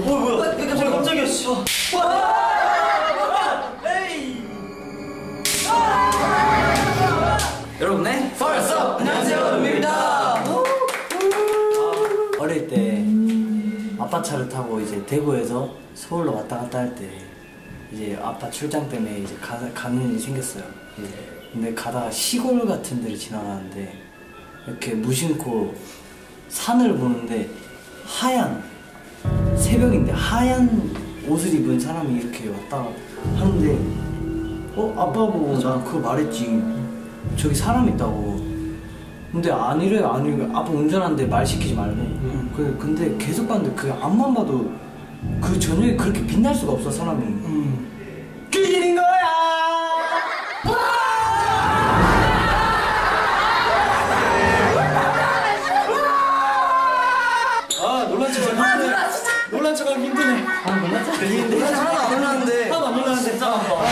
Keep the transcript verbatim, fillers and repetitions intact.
뭐야 뭐야 뭐야 깜짝이야 씨. 여러분의 First Up! 안녕하세요 은비입니다. 어릴 때 아빠 차를 타고 이제 대구에서 서울로 왔다 갔다 할 때 이제 아빠 출장 때문에 이제 가, 가는 일이 생겼어요. 근데 가다가 시골 같은 데를 지나가는데 이렇게 무심코 산을 보는데 하얀 새벽인데 하얀 옷을 입은 사람이 이렇게 왔다 하는데 어? 아빠 보고 나 그거 말했지. 저기 사람 있다고. 근데 아니래 아니래 아빠 운전하는데 말 시키지 말고. 음. 그 근데 계속 봤는데 그 앞만 봐도 그 저녁에 그렇게 빛날 수가 없어 사람이. 음. 그 일인 거야. 아 놀란 척 하기 힘드네. 놀란 척 하기 힘드네. 아 놀랐잖아. 놀란 척 하나도 안 놀랐는데. 하나도 안 놀랐는데. 진짜.